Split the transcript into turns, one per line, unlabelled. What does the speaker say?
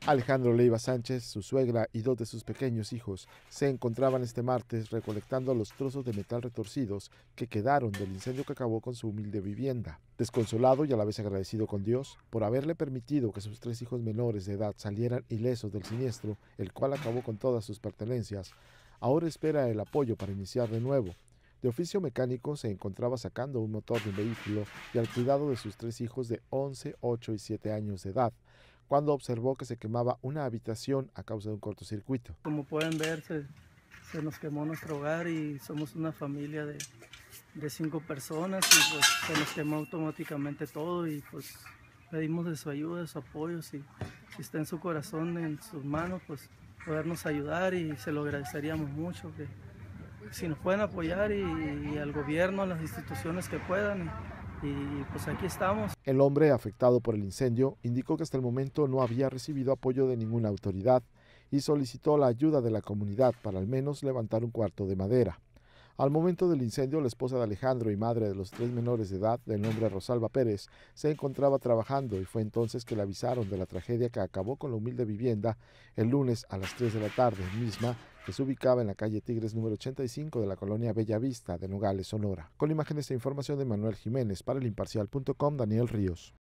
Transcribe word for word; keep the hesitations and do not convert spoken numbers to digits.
Alejandro Leiva Sánchez, su suegra y dos de sus pequeños hijos se encontraban este martes recolectando los trozos de metal retorcidos que quedaron del incendio que acabó con su humilde vivienda. Desconsolado y a la vez agradecido con Dios por haberle permitido que sus tres hijos menores de edad salieran ilesos del siniestro, el cual acabó con todas sus pertenencias, ahora espera el apoyo para iniciar de nuevo. De oficio mecánico, se encontraba sacando un motor de un vehículo y al cuidado de sus tres hijos de once, ocho y siete años de edad, cuando observó que se quemaba una habitación a causa de un cortocircuito.
Como pueden ver, se, se nos quemó nuestro hogar y somos una familia de, de cinco personas y pues se nos quemó automáticamente todo y pues pedimos de su ayuda, de su apoyo, si, si está en su corazón, en sus manos, pues podernos ayudar y se lo agradeceríamos mucho, que si nos pueden apoyar y, y al gobierno, a las instituciones que puedan. Y pues aquí estamos.
El hombre afectado por el incendio indicó que hasta el momento no había recibido apoyo de ninguna autoridad y solicitó la ayuda de la comunidad para al menos levantar un cuarto de madera. Al momento del incendio, la esposa de Alejandro y madre de los tres menores de edad, del nombre Rosalba Pérez, se encontraba trabajando y fue entonces que le avisaron de la tragedia que acabó con la humilde vivienda el lunes a las tres de la tarde, misma que se ubicaba en la calle Tigres número ochenta y cinco de la colonia Bella Vista de Nogales, Sonora. Con imágenes e información de Manuel Jiménez para el imparcial punto com, Daniel Ríos.